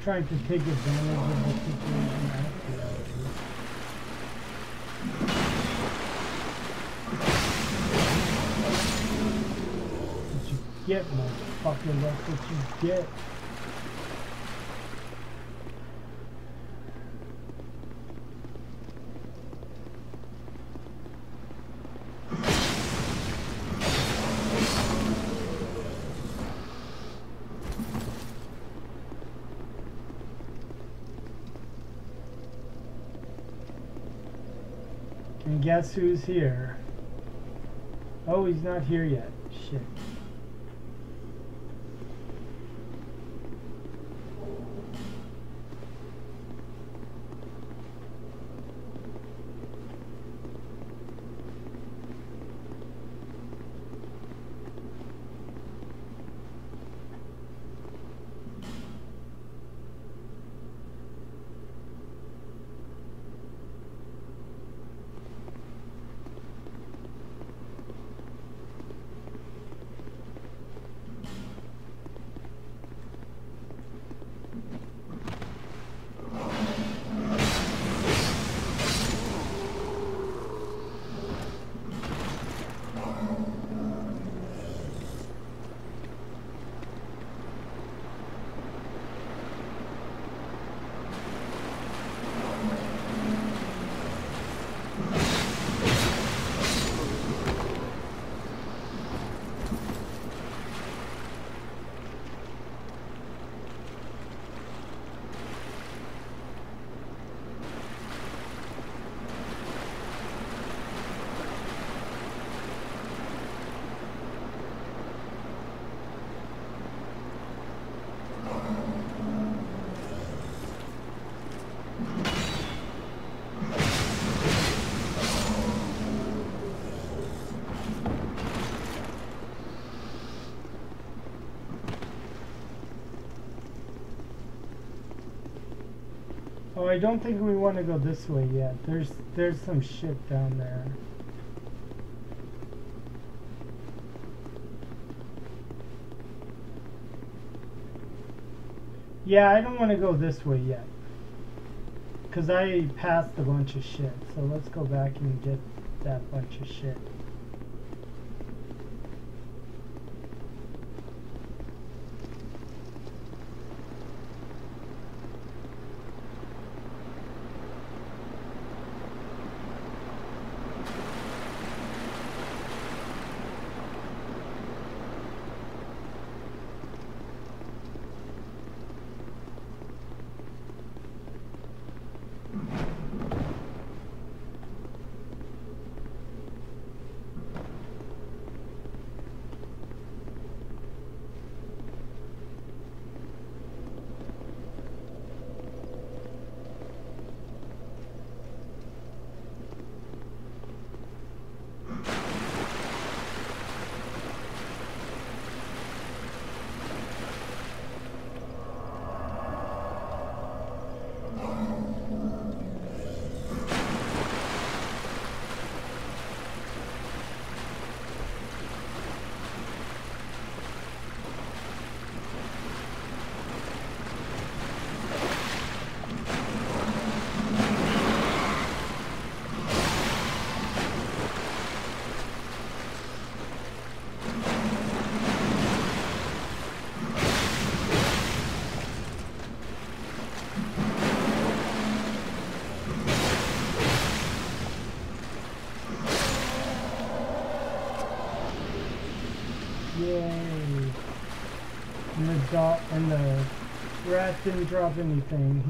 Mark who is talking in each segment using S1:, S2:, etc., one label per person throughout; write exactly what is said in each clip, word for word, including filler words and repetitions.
S1: trying to take advantage of the situation after. What you get, motherfucker, that's what you get. And guess who's here? Oh, he's not here yet. Shit. Oh, I don't think we want to go this way yet. There's there's some shit down there. Yeah, I don't want to go this way yet. Because I passed a bunch of shit. So let's go back and get that bunch of shit. Dot and the rat didn't drop anything.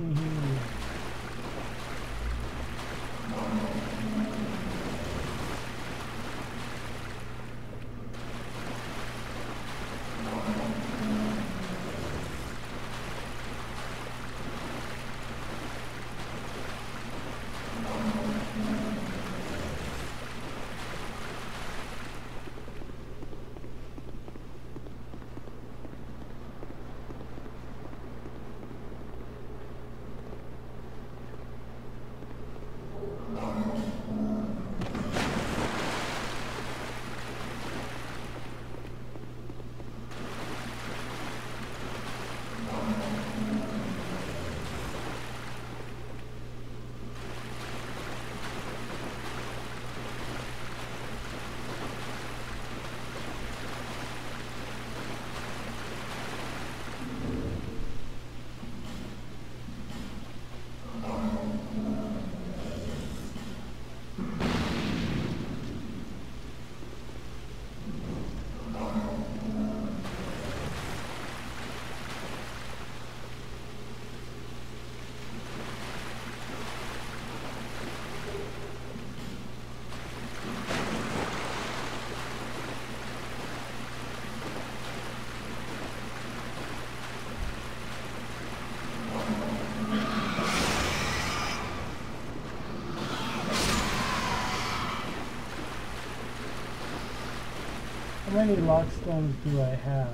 S1: many lockstones do I have?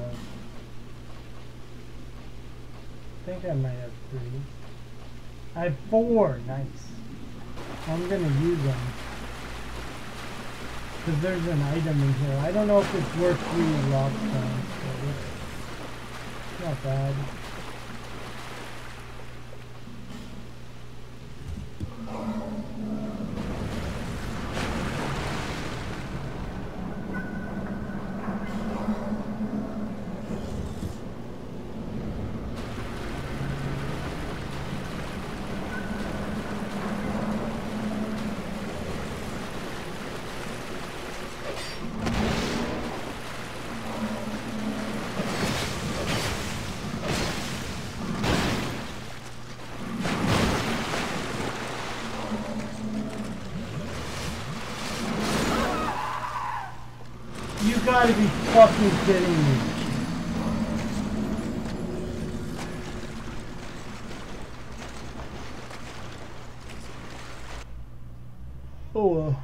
S1: I think I might have three. I have four. Nice. I'm gonna use them. Because there's an item in here. I don't know if it's worth three lockstones, but it's not bad. You gotta be fucking kidding me. Oh well.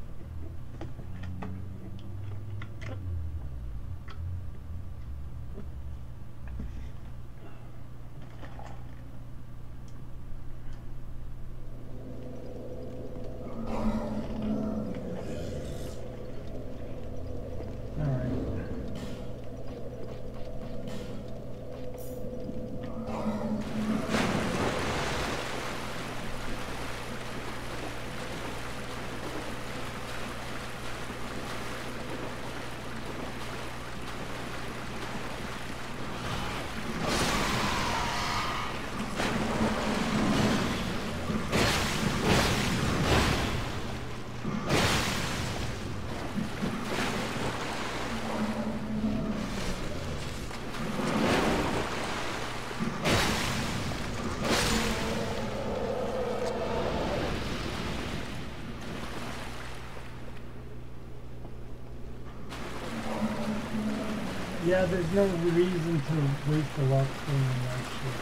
S1: Yeah, there's no reason to waste a lockstone on that shit.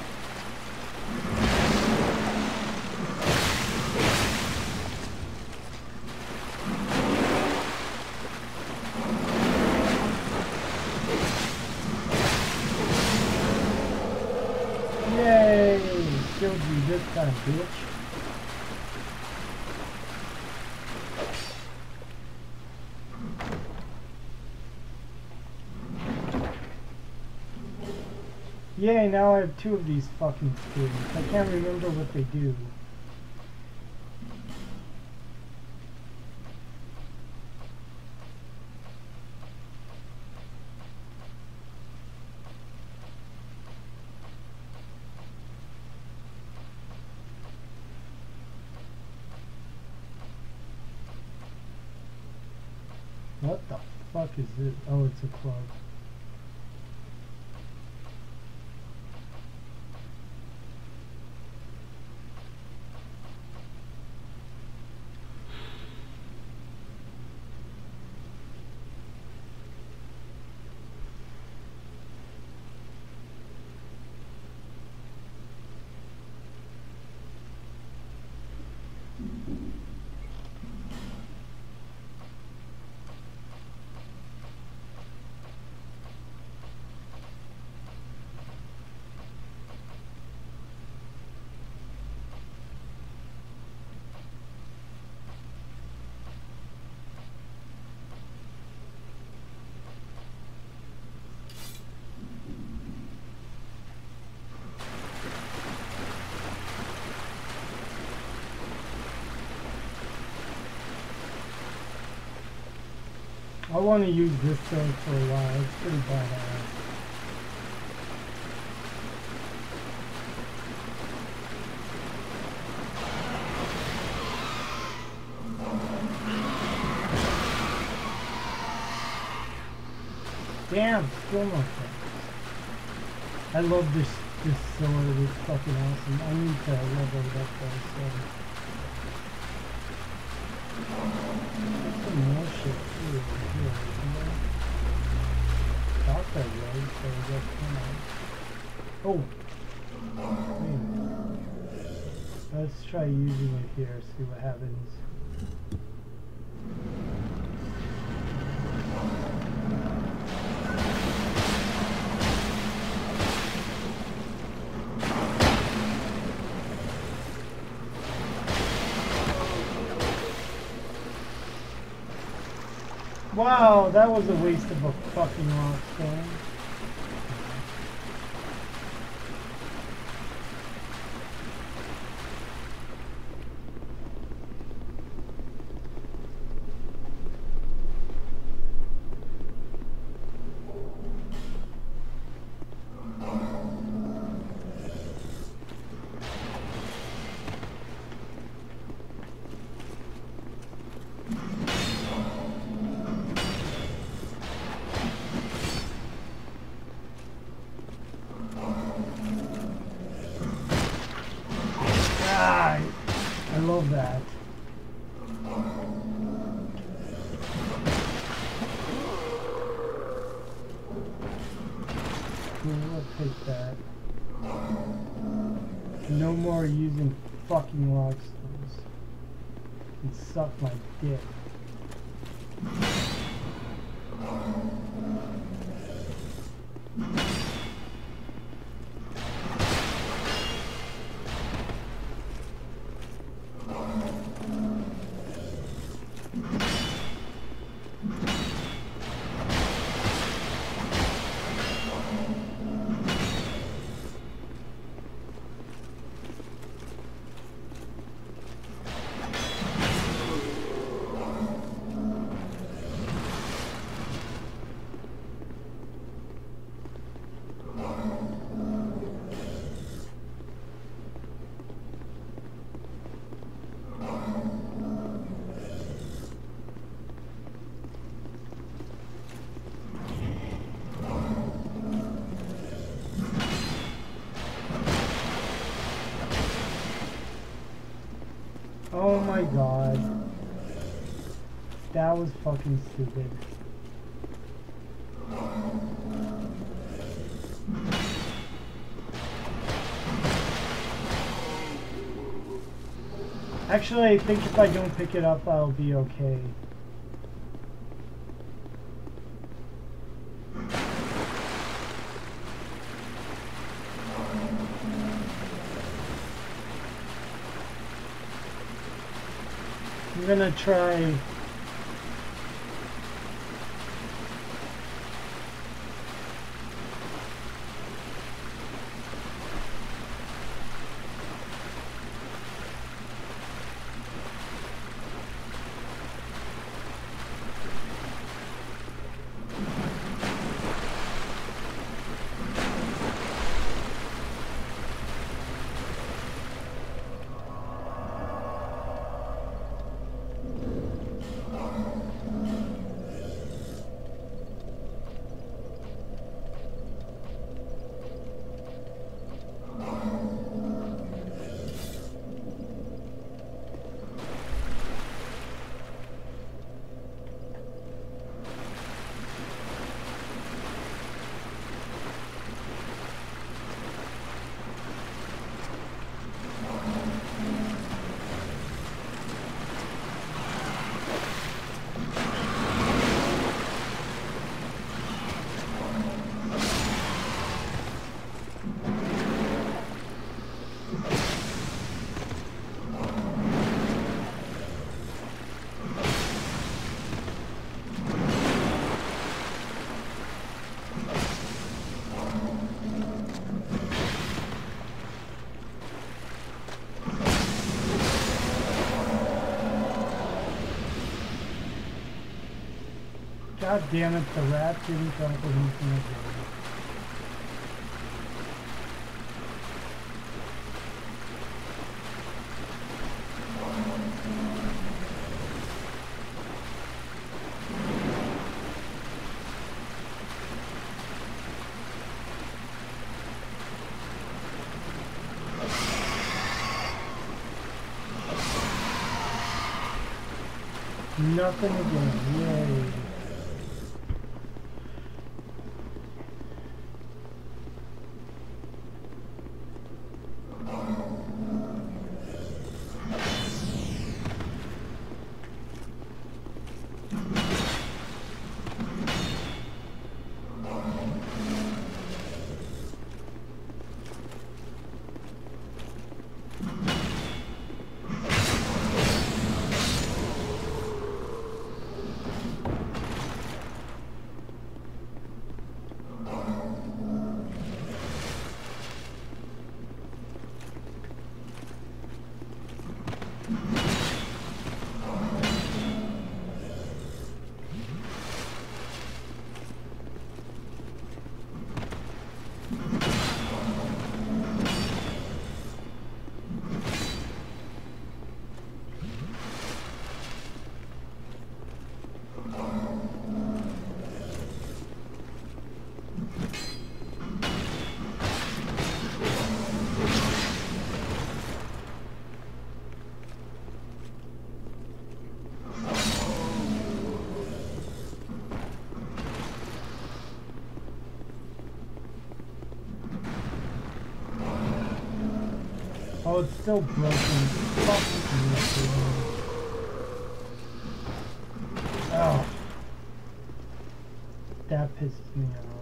S1: Yay! Killed you this time, bitch. Yay, now I have two of these fucking skins. I can't remember what they do. What the fuck is this? Oh, it's a club. I want to use this thing for a while. It's pretty badass. Damn, still no things. I love this this sword. It's fucking awesome. I need to level it up though. So. Some more shit too over here, isn't there? Thought that was, so I guess not. Oh! Wait a minute. Let's try using it here, see what happens. Wow, that was a waste of a fucking rock stone. I love that. I'll take that. No more using fucking rock stones. And suck my dick. Oh my god. That was fucking stupid. Actually, I think if I don't pick it up, I'll be okay. I'm gonna try. God damn it, the rat didn't come up with anything again. Nothing again, yay. Oh, it's still broken. Fuck you. Oh. That pisses me off.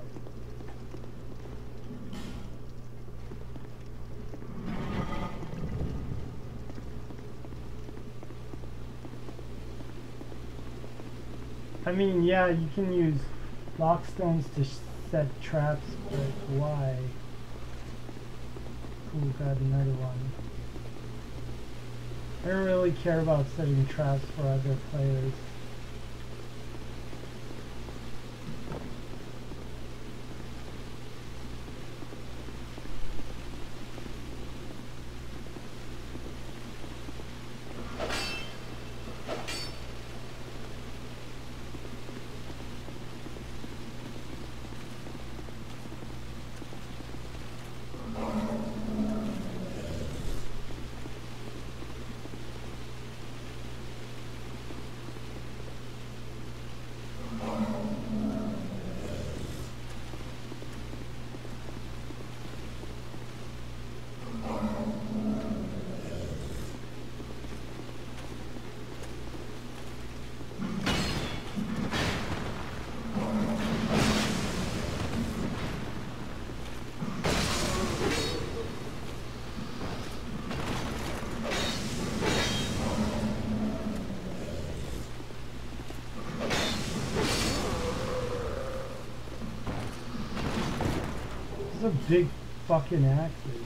S1: I mean, yeah, you can use lockstones to set traps, but why? Ooh, got another one. I don't really care about setting traps for other players. A big fucking axes.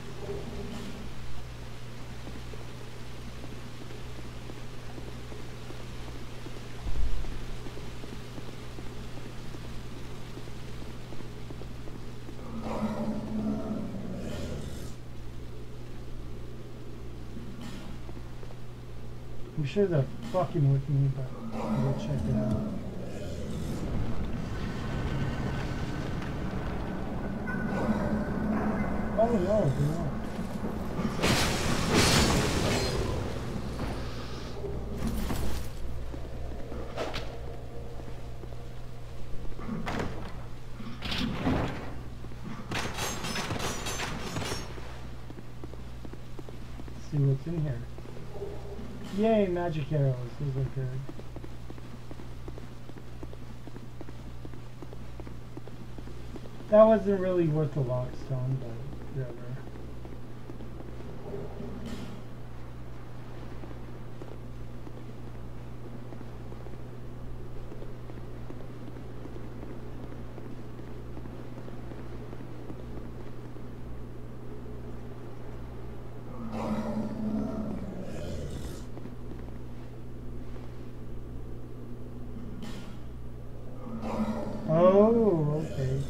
S1: I'm sure they're fucking with me, but I'll go check it out. Oh no, they're not. Let's see what's in here. Yay, magic arrows. Those are good. That wasn't really worth a lockstone, but whatever. Oh, okay.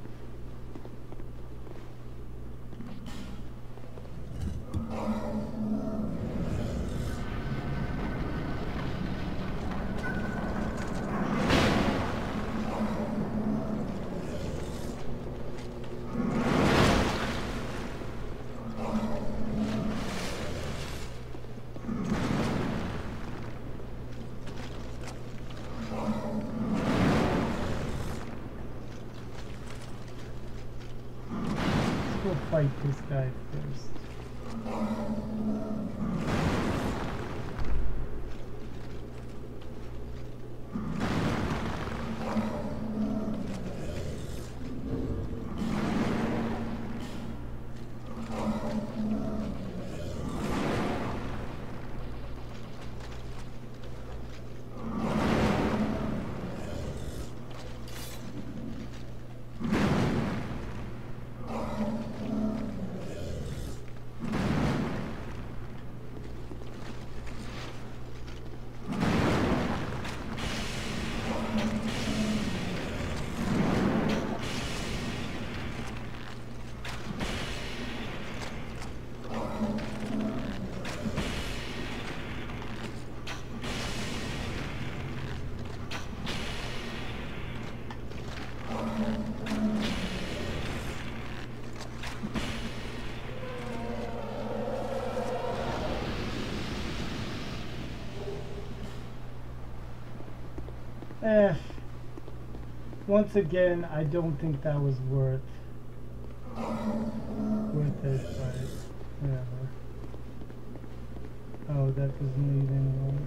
S1: Let's go fight this guy first. Eh, once again, I don't think that was worth worth it, but whatever. that doesn't lead anywhere.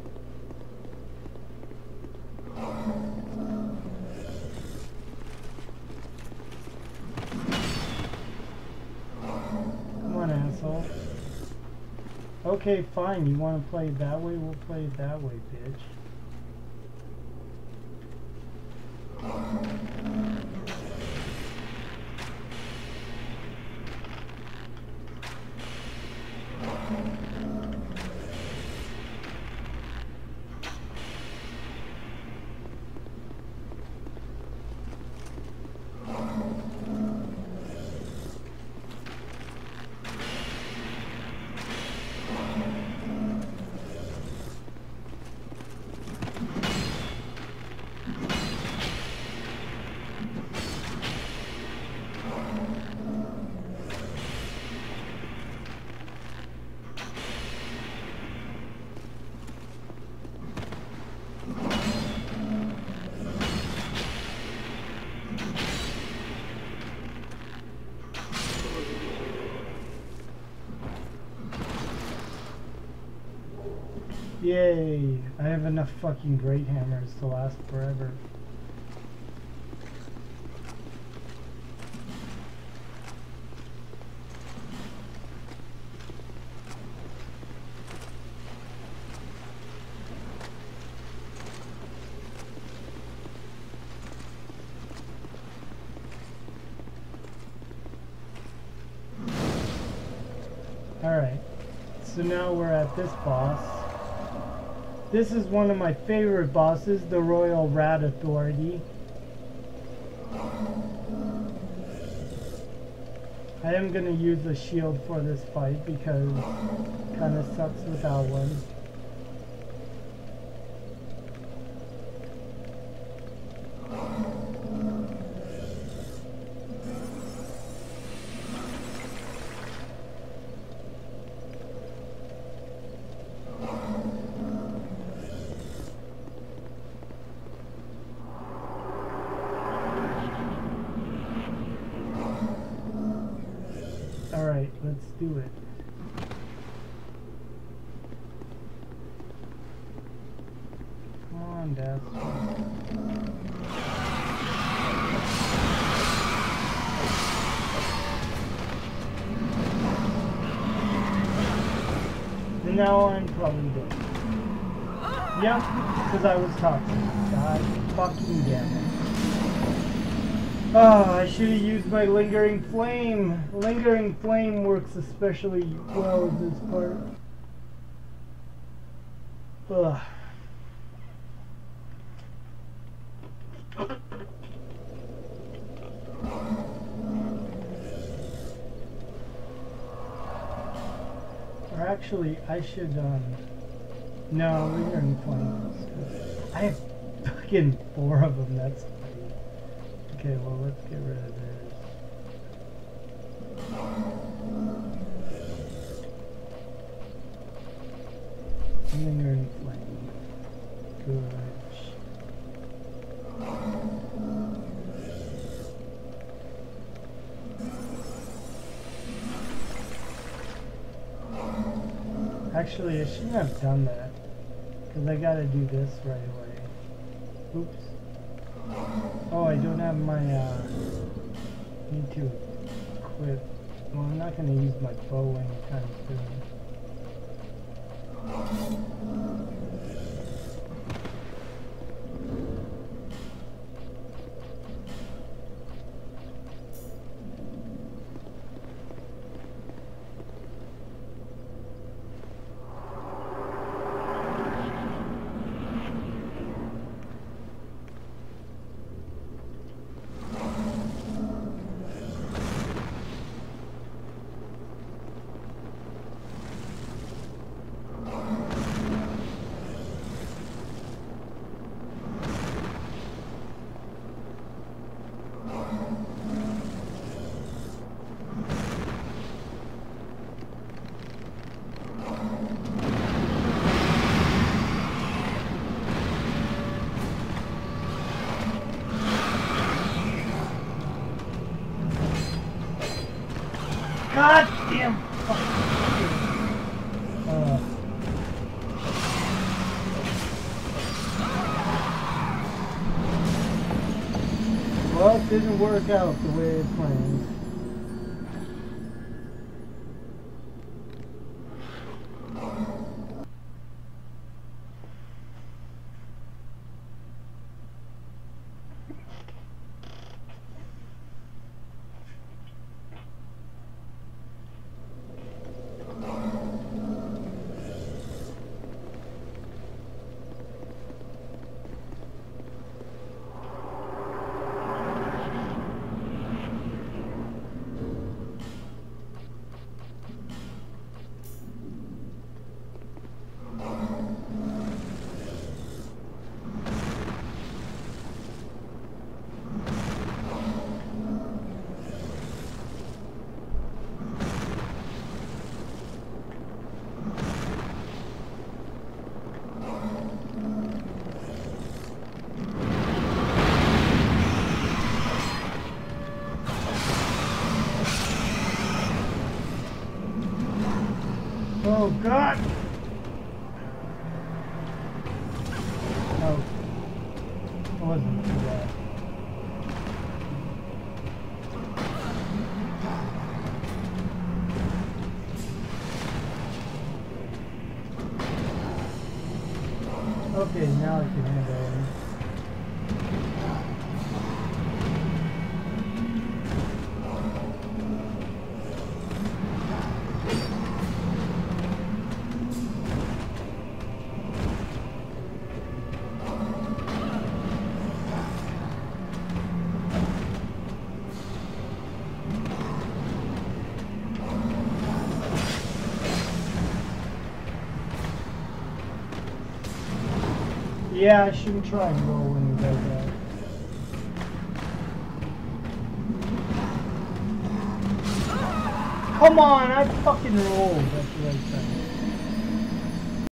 S1: Come on, asshole. Okay, fine. You want to play it that way? We'll play it that way, bitch. Yay! I have enough fucking great hammers to last forever. Alright, so now we're at this boss. This is one of my favorite bosses, the Royal Rat Authority. I am going to use a shield for this fight because it kind of sucks without one. Alright, let's do it. Come on, Dad. And now I'm probably dead. Yep, because I was talking. God fucking damn it. Oh, I should have used my Lingering Flame. Lingering Flame works especially well with this part. Ugh. Or actually, I should, um... no, Lingering Flame is good. I have fucking four of them, that's... Okay, well, let's get rid of this. Lingering Flame. Good. Actually, I shouldn't have done that. Because I gotta do this right away. Oops. Oh, I don't have my, uh, need to equip. Well, I'm not going to use my bow anytime soon. Well, it didn't work out the way it planned. Oh God! No, it wasn't too bad. Okay, now I can handle it. Yeah, I shouldn't try and roll when he does that. Come on, I fucking rolled. That's what I said.